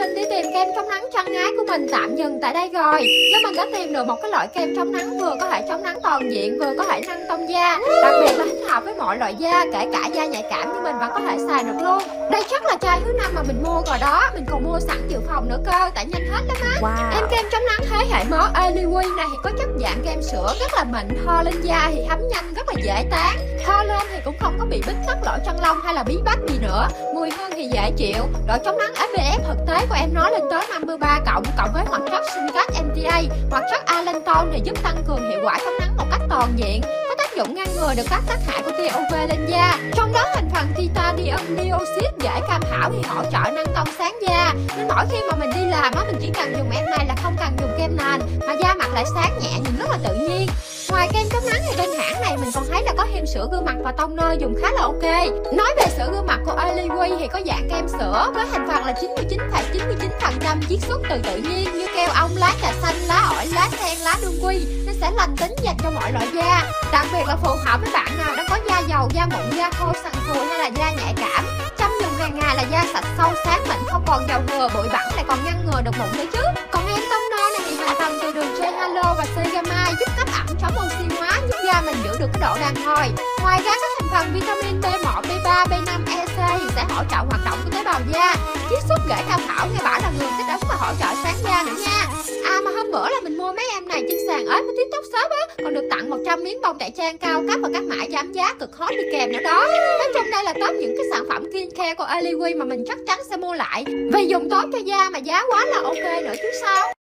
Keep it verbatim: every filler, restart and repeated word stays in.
trình đi tìm kem chống nắng chân ái của mình tạm dừng tại đây rồi. Nếu mình đã tìm được một cái loại kem chống nắng vừa có thể chống nắng toàn diện, vừa có thể nâng tông da, đặc biệt là thích hợp với mọi loại da, kể cả da nhạy cảm như mình vẫn có thể xài được luôn. Đây chắc là chai thứ năm mà mình mua rồi đó, mình còn mua sẵn dự phòng nữa cơ, tại nhanh hết lắm á. Wow. Em kem chống nắng thế hệ mới Eliwee này thì có chất dạng kem sữa rất là mịn, thoa lên da thì thấm nhanh, rất là dễ tán. Thoa lên thì cũng không có bị bít tất lỗ chân lông hay là bí bách gì nữa. Mùi hương thì dễ chịu. Độ chống nắng ép pê ép thực tế của em nói lên tới năm mươi ba cộng, cộng với hoạt chất Syncat em tê a, hoạt chất Allantoin thì giúp tăng cường hiệu quả chống nắng một cách toàn diện, có tác dụng ngăn ngừa được các tác hại của tia u vê lên da. Trong đó thành phần titanium dioxide dễ cam thảo thì hỗ trợ nâng tông sáng da, nên mỗi khi mà mình đi làm á, mình chỉ cần dùng em này là không cần dùng kem nền, mà da mặt lại sáng nhẹ, nhìn rất là tự nhiên. Ngoài kem chống nắng thì bên hãng này mình còn thấy là có thêm sữa gương mặt và toner dùng khá là ok. Nói về sữa gương mặt của Eliwee thì có dạng kem sữa với thành phần là chín mươi chín phẩy chín mươi chín phần trăm chiết xuất từ tự nhiên như keo ong, lá trà xanh, lá ổi, lá sen, lá đương quy, nên sẽ lành tính dành cho mọi loại da. Đặc biệt là phù hợp với bạn nào đang có da dầu, da mụn, da khô, sần sùi hay là da nhạy cảm. Chăm dùng hàng ngày là da sạch sâu sáng mịn, không còn dầu thừa, bụi bẩn, lại còn ngăn ngừa được mụn nữa chứ. Còn em toner này thì thành phần từ đường J-Halo và Ceramide, giúp cấp ẩm, chống oxy hóa, giúp da mình giữ được cái độ đàn hồi. Ngoài ra các thành phần vitamin B một, B ba, B năm, E, C thì sẽ hỗ trợ hoạt động của tế bào da. Chiết xuất rễ cam thảo nghe bảo là người kích ứng và hỗ trợ sáng da nữa nha. À mà hôm bữa là mình mua mấy em này trên sàn ếch với TikTok Shop á, còn được tặng một trăm miếng bông đại trang cao cấp và các mã giảm giá cực hot đi kèm nữa đó. Nói chung đây là top những cái sản phẩm skincare của Eliwee mà mình chắc chắn sẽ mua lại, vì dùng tốt cho da mà giá quá là ok nữa chứ sao.